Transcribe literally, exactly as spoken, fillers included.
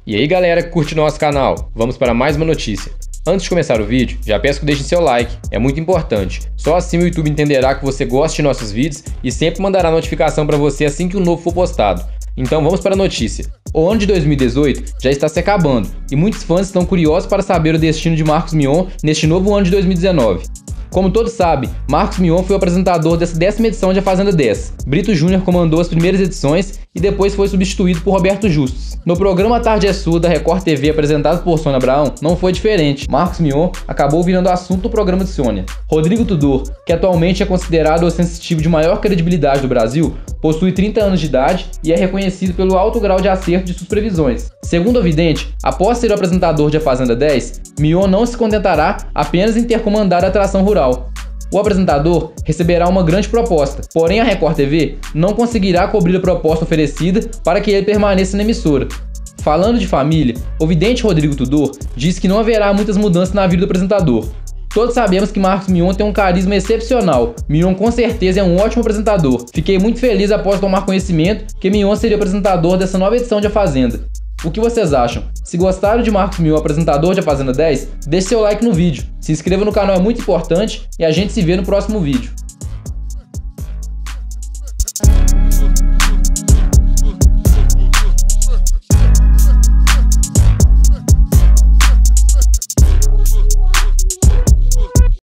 E aí galera que curte nosso canal, vamos para mais uma notícia. Antes de começar o vídeo, já peço que deixem seu like, é muito importante. Só assim o YouTube entenderá que você gosta de nossos vídeos e sempre mandará notificação para você assim que um novo for postado. Então vamos para a notícia. O ano de dois mil e dezoito já está se acabando e muitos fãs estão curiosos para saber o destino de Marcos Mion neste novo ano de dois mil e dezenove. Como todos sabem, Marcos Mion foi o apresentador dessa décima edição de A Fazenda dez. Brito Júnior comandou as primeiras edições e depois foi substituído por Roberto Justus. No programa A Tarde é Sua da Record T V apresentado por Sônia Abraão, não foi diferente. Marcos Mion acabou virando assunto do programa de Sônia. Rodrigo Tudor, que atualmente é considerado o sensitivo de maior credibilidade do Brasil, possui trinta anos de idade e é reconhecido pelo alto grau de acerto de suas previsões. Segundo o vidente, após ser o apresentador de A Fazenda dez, Mion não se contentará apenas em ter comandado a atração rural. O apresentador receberá uma grande proposta, porém a Record T V não conseguirá cobrir a proposta oferecida para que ele permaneça na emissora. Falando de família, o vidente Rodrigo Tudor diz que não haverá muitas mudanças na vida do apresentador. Todos sabemos que Marcos Mion tem um carisma excepcional. Mion com certeza é um ótimo apresentador. Fiquei muito feliz após tomar conhecimento que Mion seria o apresentador dessa nova edição de A Fazenda. O que vocês acham? Se gostaram de Marcos Mion, apresentador de A Fazenda dez, deixe seu like no vídeo. Se inscreva no canal, é muito importante, e a gente se vê no próximo vídeo.